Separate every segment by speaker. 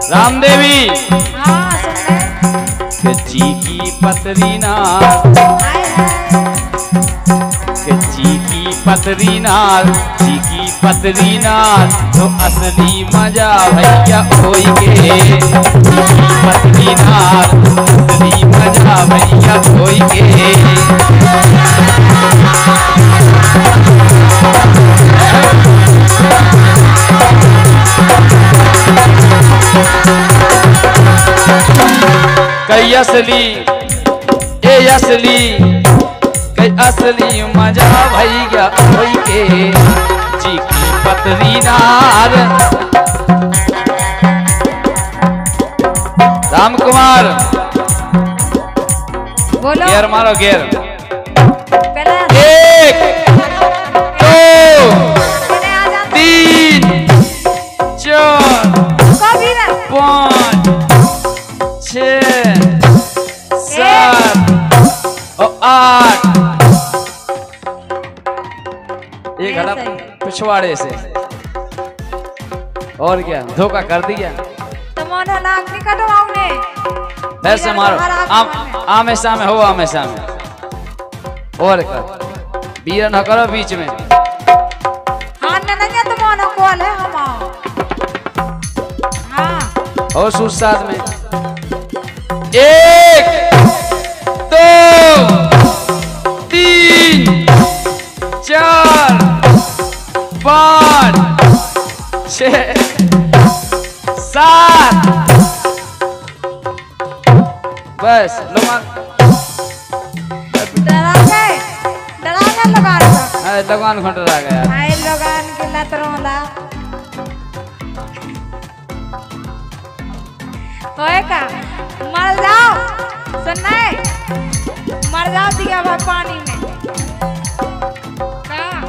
Speaker 1: रामदेवी
Speaker 2: हाँ सुन
Speaker 1: चीकी पतरी नार चीकी पतरी नार चीकी पतरी नार तो असली मजा भैया होई के चीकी पतरी नार असली मजा भैया होई के कई असली ए असली कई असली मजा भैया होई के चीकी पतरी नार। राम कुमार
Speaker 2: बोलो
Speaker 1: गेर मारो गेर।
Speaker 2: पहले
Speaker 1: 1 2 3 4
Speaker 2: कभी ना
Speaker 1: 5 6 7 और 8 एक घड़ा पिछवाड़े से और क्या धोखा कर दिया।
Speaker 2: तुम्हारा नाक नहीं कटवाऊंगे
Speaker 1: ऐसे मारो आमे सामे हो आमे सामे और कर बीरन न करो बीच में।
Speaker 2: हाँ नहीं तुम्हारा कॉल है हम हाँ
Speaker 1: और सूट साथ में 1 2 3 4 5 6 7 बस लगान घंटा रह गया
Speaker 2: आए लगान के लतरोंदा होए का मर जाओ सुनना है मर जाओ दिया भाई पानी में का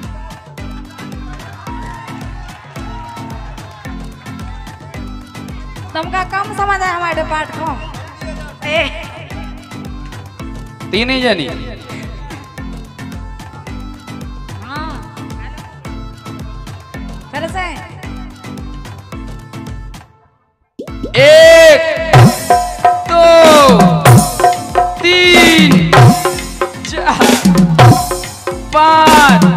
Speaker 2: तुमका कम समझ है हमारे पाठ को
Speaker 1: तीन ही जनी
Speaker 2: हाँ फिर से
Speaker 1: 1 2 3 4 5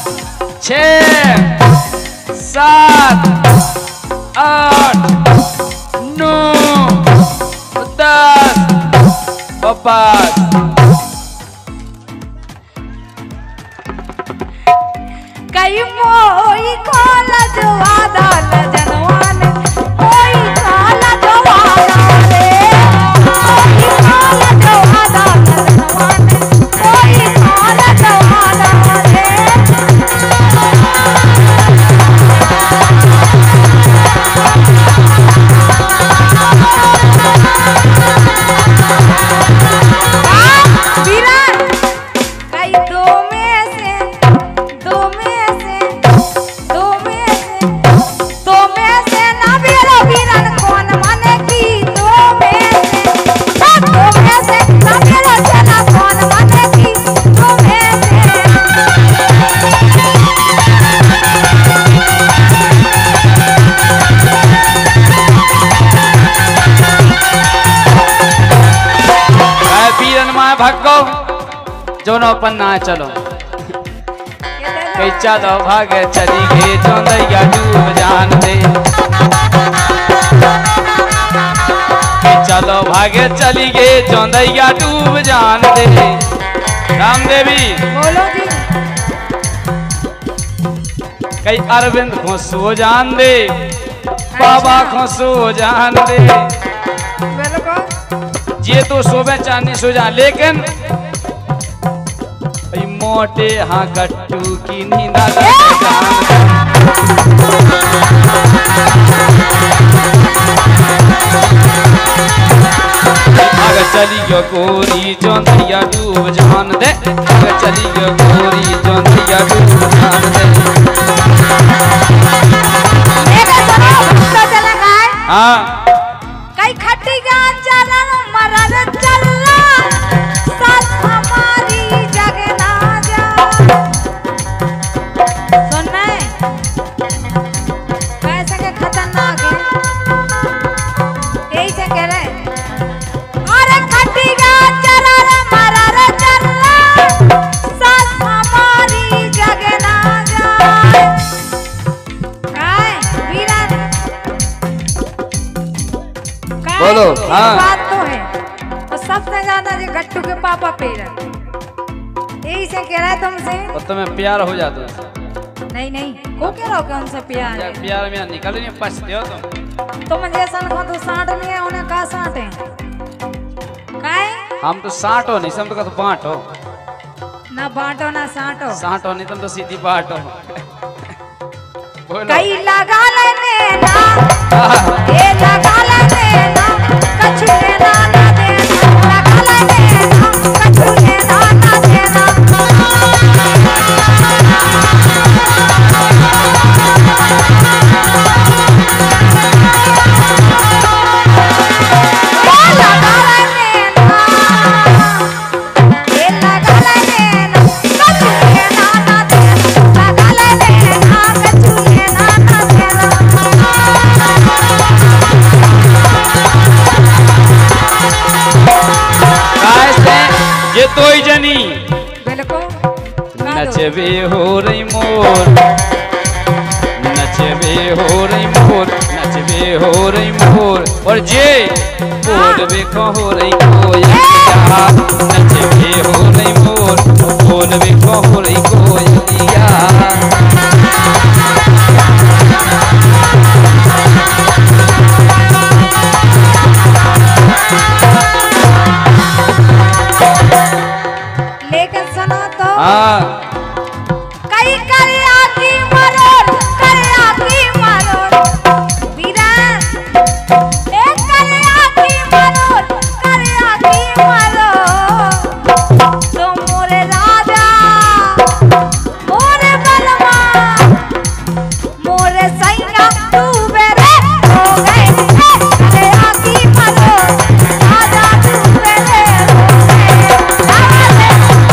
Speaker 1: 6 7 8 9 10 5
Speaker 2: कई मोई कोला जवादा जनवान कोई कोला जवादा रे कोई कोला जवादा जनवान कोई कोला जवादा रे वीरन कई दो में से ना बेरो वीरन कौन माने की दो में से ना बेरो जना कौन माने की दो में से
Speaker 1: बीरन माए भगो जोनो अपन ना चलो कई चलो भागे चली गए चौंदैया डूब जान दे कई चलो भागे चली गए चौंदैया डूब जान दे। रामदेवी
Speaker 2: बोलो जी
Speaker 1: कई अरविंद खुशो जान दे बाबा खुशो जान दे
Speaker 2: बिल्कुल
Speaker 1: ये तो सोबे चांदी सो जा लेकिन मोटे हाँ गट्टू की नींदा अगर चली गयो गोरी चौंधिया डूब जान दे अगर चली गयो गोरी चौंधिया डूब जान दे। हाँ
Speaker 2: कई खट्टी जान चला मरद चला साथ हमारी जगना जा सुनना है कैसे के खतरनाक है
Speaker 1: बोलो, हाँ।
Speaker 2: बात तो है, और सबसे ज्यादा जो गट्टू के पापा पेड़ यही से कह रहा है तुमसे।
Speaker 1: और तुम्हें प्यार हो जाता है?
Speaker 2: नहीं नहीं, को कह रहा हो कौन सा प्यार है?
Speaker 1: प्यार में निकल नहीं पछते हो
Speaker 2: तुम जैसा को तो साठ नहीं है, उन्हें कहा साठ है काहे?
Speaker 1: हम तो 60 हो नहीं, हम तो बांटो
Speaker 2: ना बांटो ना साठो।
Speaker 1: 60 हो नहीं, तुम तो सीधी बांटो।
Speaker 2: कई लगा लेने ना, ये लगा लेने ना, कछु लेना ना देना, लगा लेने ना, कछु लेना ना देना। वो लगा लेने ना, ये लगा लेने ना, कछु लेना ना देना, लगा लेने ना, कछु लेना ना देना।
Speaker 1: ये तो ही जनी
Speaker 2: बिल्कुल
Speaker 1: नचबे हो रही मोर, नचबे हो रही मोर, नचबे हो रही मोर, और जे बोलबे को हो रही कोयलिया, नचबे हो रही मोर, बोलबे को हो रही कोयलिया।
Speaker 2: लेकिन सुनो तो,
Speaker 1: हाँ
Speaker 2: कई करिया की मरोड़, करिया की मरोड़, वीरन एक करिया की मरोड़, करिया की मरोड़, तो मोरे राजा, मोरे बलवान, मोरे सैया तू बेरे हो गए, करिया की मरोड़, राजा तू बेरे हो गए।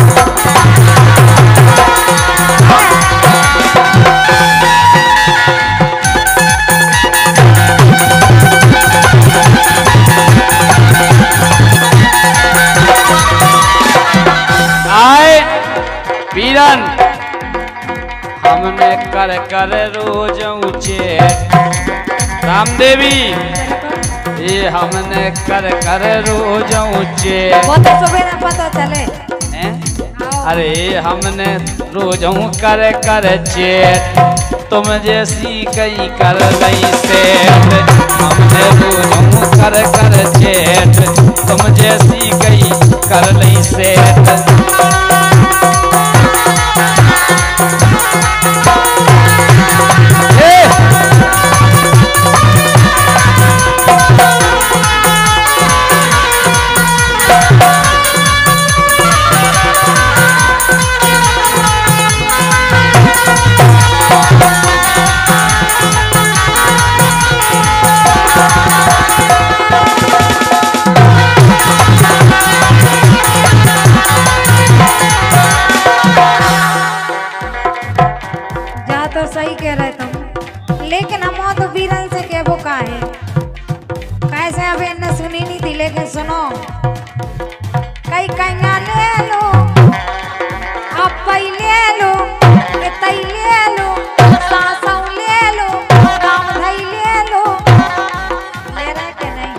Speaker 1: आए पीरन हमने कर कर रोज ऊंचे, रामदेवी ये हमने कर कर रोज ऊंचे,
Speaker 2: वो तो सुबह ना पता चले।
Speaker 1: अरे हमने रोज कर कर चेट, तुम जैसी कई कर गई सेठ, हमने रोज कर कर चेट, तुम जैसी कई कर लई सेठ।
Speaker 2: जा तो सही कह रहे तुम, लेकिन हम तो वीरन से कह वो का है कैसे अभी इन्हें सुनी नहीं थी, लेकिन सुनो कई कैया ले लो, अब पई ले लो, ये तई ले लो, सासौ ले लो, काम धई ले लो, ले रहे के नहीं?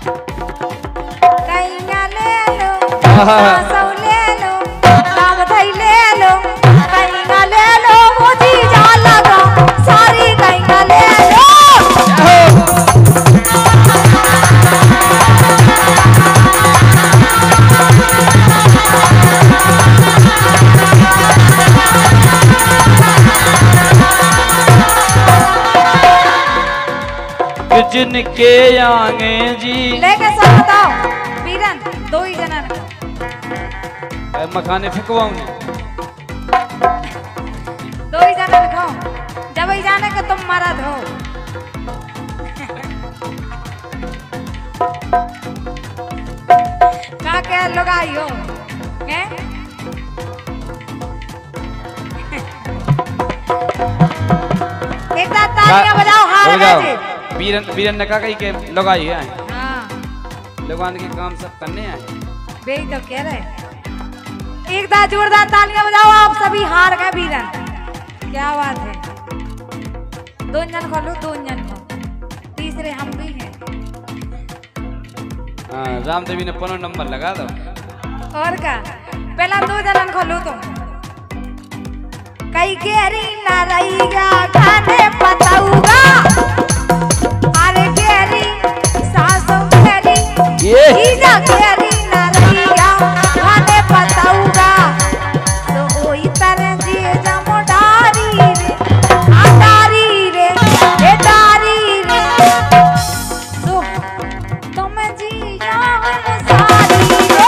Speaker 2: कैया ले लो, सासौ ले लो, काम धई ले लो, कैया ले लो, मुझी जा लगा, सारी कैया ले लो।
Speaker 1: जिनके आगे जी
Speaker 2: लेके सब बताओ वीरन, दो ही जना ने
Speaker 1: मखाने फेंकवाऊं,
Speaker 2: दो ही जना ने खाओ, जब ही जाने के तुम मरद हो। का के लगाई हो हैं? एक दांत तालियां बजाओ, हार बजे।
Speaker 1: बीरन बीरन ने कहा कि लगाई है,
Speaker 2: हाँ
Speaker 1: लगाने के काम सब करने आए।
Speaker 2: बेई तो कह रहे, एक दांत जोरदार तालियां बजाओ, आप सभी हार गए वीरन। क्या बात है, दो जन खोलो, दो जन को, तीसरे हम भी हैं।
Speaker 1: हाँ रामदेवी ने 15 नंबर लगा दो।
Speaker 2: और का पहला 2 जनन खोलो तुम कई केरी ना रहीगा खाने बताऊंगा अरे केरी सासों केरी ईजा केरी ना रहीगा खाने बताऊंगा तो ओई तरह जी जमो डारी रे आ डारी रे ए डारी रे तो तुम जी जाओ सारी रे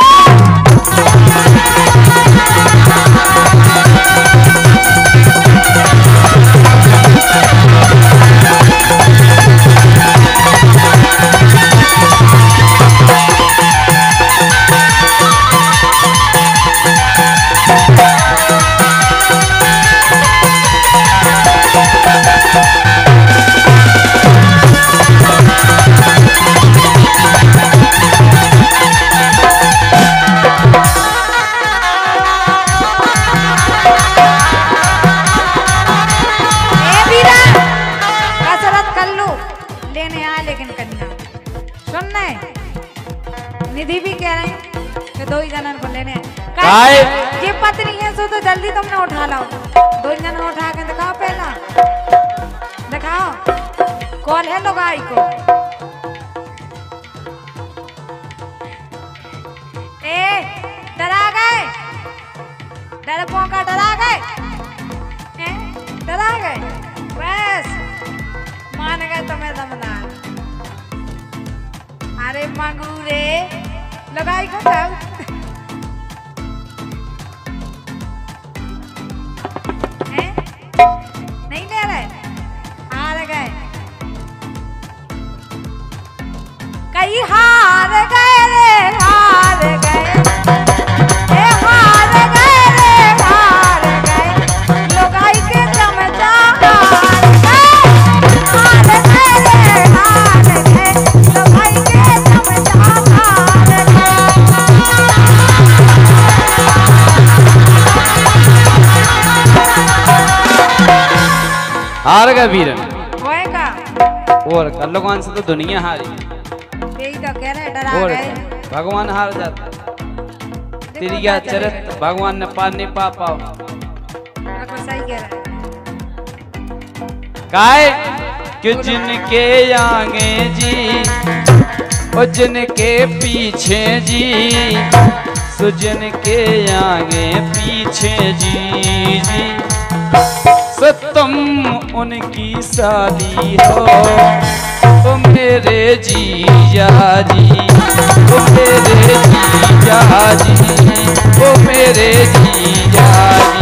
Speaker 2: निधि भी कह रहे हैं कि 2 ही जनन को लेने ये पत्नी है सो तो जल्दी तुमने उठा लाओ 2 जन उठा के दिखाओ पहला दिखाओ कौन है लुगाई को ए डरा गए डरपोका डरा गए डरा गए बस मान गए तुम्हें दमदार अरे मंगूरे लगाई को खाओ नहीं ले रहे हार गए कई हार गए रे हार गए ए हार गए रे हार गए लगाई के चमचा हार गए रे हार गए लगाई के चमचा
Speaker 1: हार गए वीरन
Speaker 2: होएगा
Speaker 1: और भगवान से तो दुनिया हारी
Speaker 2: यही तो कह रहे डरा
Speaker 1: और
Speaker 2: गए
Speaker 1: भगवान हार जाता तेरी क्या चरित्र भगवान ने पार नहीं पा पाओ
Speaker 2: सही कह रहे
Speaker 1: काय कि जिनके आगे जी और जिनके पीछे जी सुजन के आगे पीछे जी सो तुम उनकी साली हो तो मेरे जीजा जी वो मेरे जीजा जी वो मेरे जीजा जी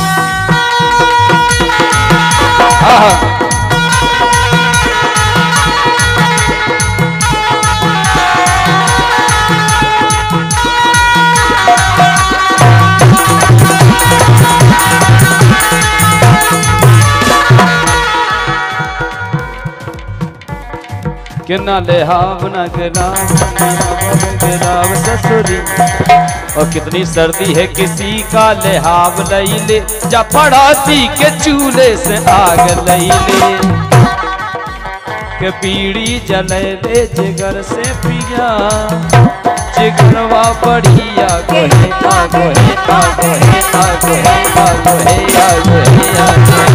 Speaker 1: किन्ना ले हावना गिराव ससुरी और कितनी सर्दी है किसी का लिहाव लई ले जा पड़ासी के चूल्हे से आग लई ले के बीड़ी जले ले जिगर से पिया जिगरवा बढ़िया गोहे आ गोहे आ गोहे आ गोहे आ गोहे आ गोहे आ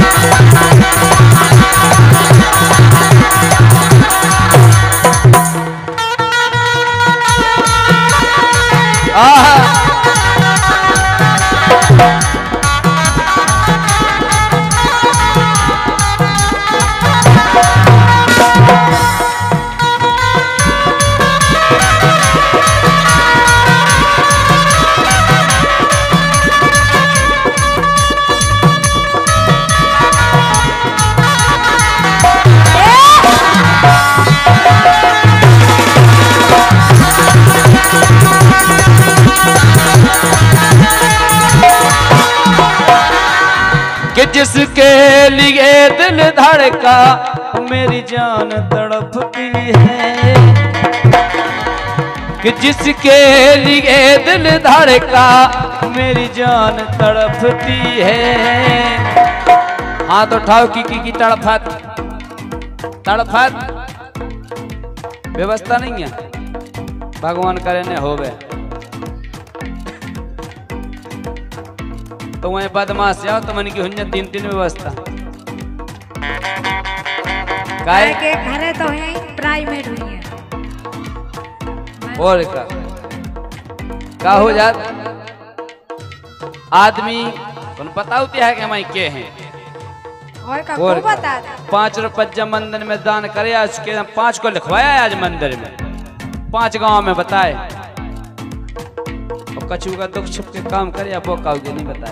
Speaker 1: कि जिसके लिए दिल धड़का मेरी जान तड़पती है कि जिसके लिए दिल धड़का मेरी जान तड़पती है। हाथ उठाओ की तड़फत व्यवस्था नहीं है भगवान करे ने होवे। तो वहीं बदमाश जाओ तो मन की हुई 3-3 व्यवस्था
Speaker 2: काय के घरे तो यही प्राइवेट हुई है।
Speaker 1: और का हो जात आदमी उन पता होती है कि हम के हैं
Speaker 2: और का को बता
Speaker 1: 5 रुपया मंदिर में दान करे। आज के 5 को लिखवाया आज मंदिर में 5 गांव में बताए। और कछु का दुख छुप के काम करे आप काउगे नहीं बताए।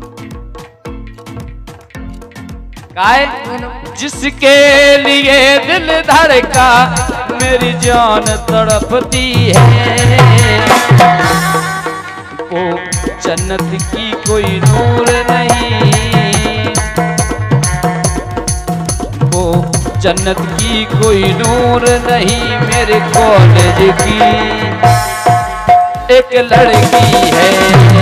Speaker 1: काय जिसके लिए दिल धड़का मेरी जान तड़पती है वो जन्नत की कोई नूर नहीं। वो जन्नत की कोई नूर नहीं मेरे कॉलेज की एक लड़की है।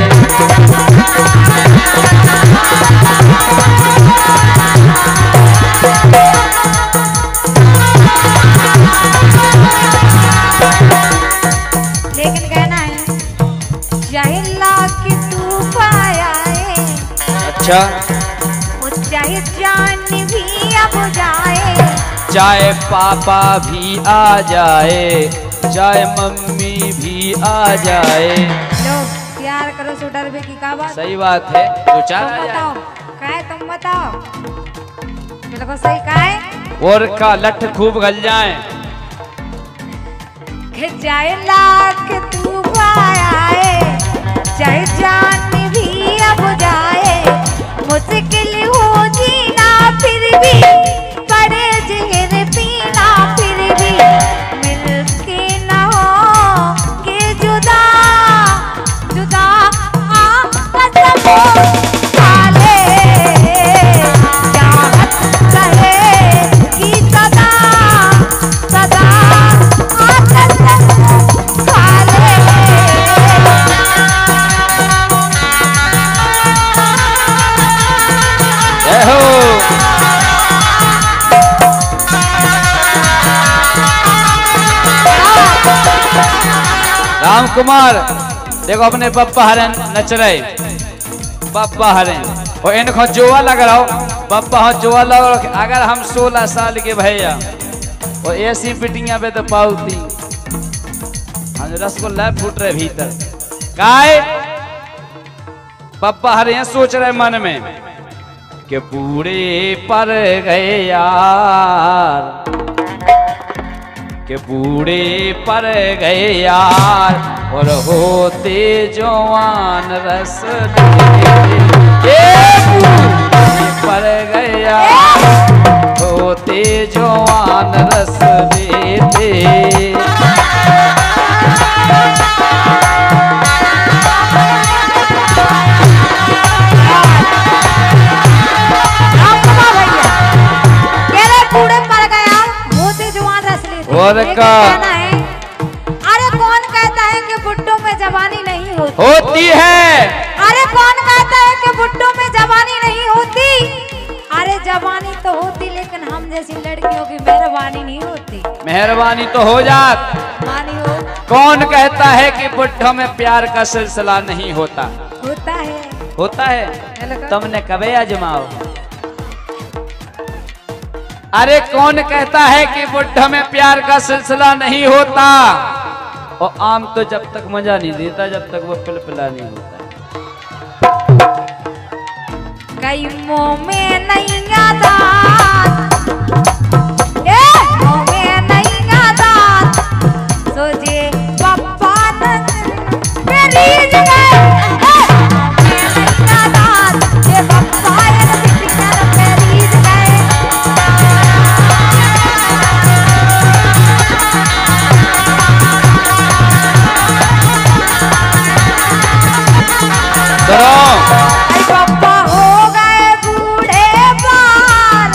Speaker 2: लेकिन कहना है जहिला की तू पाया है।
Speaker 1: अच्छा
Speaker 2: चाहे जान भी अब जाए
Speaker 1: चाहे पापा भी आ जाए चाहे मम्मी भी आ जाए।
Speaker 2: लो प्यार करो सो डर बे की का बात।
Speaker 1: सही बात है तो चाह
Speaker 2: बताओ काय तुम बताओ बिल्कुल सही काय
Speaker 1: और का लठ खूब गल जाए
Speaker 2: जाए लाख तू पाया है चाहे जान भी अब जाए मुश्किल हो जीना फिर भी बड़े जहर पीना फिर भी मिलके ना होंगे जुदा जुदा कसम खाले चाहत रहेगी सदा सदा कसम खाले।
Speaker 1: राम कुमार देखो अपने पप्पा हरन नच रहे पप्पा हरन और इनको जोआ लग रहा हो पप्पा हो जोआ लग अगर हम 16 साल के भैया और ऐसी पिटिंगा पे तो पाउती हम रसगुल्ला फूट रहे भीतर काय पप्पा हरे सोच रहे मन में कि बूढ़े पर गए यार के बूढ़े पर गए यार और होते जवान रस पर गए यार होते जवान रस देते। और का
Speaker 2: अरे कौन कहता है कि बुड्ढों में जवानी नहीं
Speaker 1: होती है।
Speaker 2: अरे कौन कहता है कि बुड्ढों में जवानी नहीं होती। अरे जवानी तो होती लेकिन हम जैसी लड़कियों की मेहरबानी नहीं होती।
Speaker 1: मेहरबानी तो हो जात
Speaker 2: हो।
Speaker 1: कौन कहता है कि बुड्ढों में प्यार का सिलसिला नहीं होता। होता है तुमने कभी आजमाओ। अरे कौन कहता है कि बुढ़ा में प्यार का सिलसिला नहीं होता और आम तो जब तक मजा नहीं देता जब तक वो पिलपिला नहीं होता।
Speaker 2: कई मुंह में नहीं आता मुंह में नहीं आता सोचे पप्पा मेरी जगह पप्पा हो गए बूढ़े बार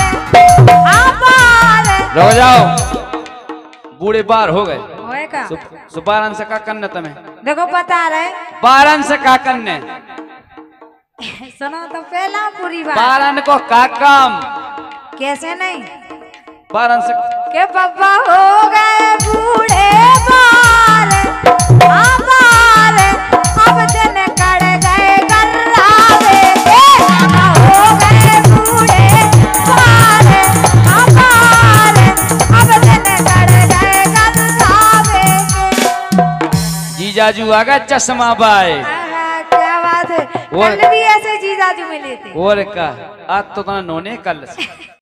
Speaker 1: रहो जाओ बूढ़े बार हो गए
Speaker 2: सुबारन
Speaker 1: से का करने तुम्हें
Speaker 2: देखो बता रहे
Speaker 1: बारन से का करने
Speaker 2: सुनो तो पहला पूरी बात
Speaker 1: बारन को का काम
Speaker 2: कैसे नहीं
Speaker 1: बारन से
Speaker 2: के पप्पा हो गए बूढ़े बार
Speaker 1: जीजाजू आ गए चश्मा बाय।
Speaker 2: आहा, क्या बात है, कल भी ऐसे जीजाजू मिले थे।
Speaker 1: और का आज तो तना नोने कल